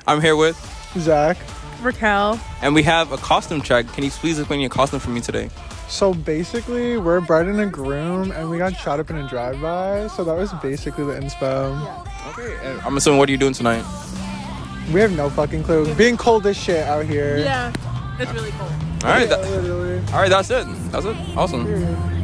I'm here with Zach. Raquel. And we have a costume check. Can you please explain your costume for me today? So basically, we're a bride and a groom, and we got shot up in a drive-by. So that was basically the inspo. Yeah. Okay, and I'm assuming, what are you doing tonight? We have no fucking clue. Being cold as shit out here. Yeah, it's really cold. All right, Yeah, literally. all right, that's it. That's it. Awesome. Period.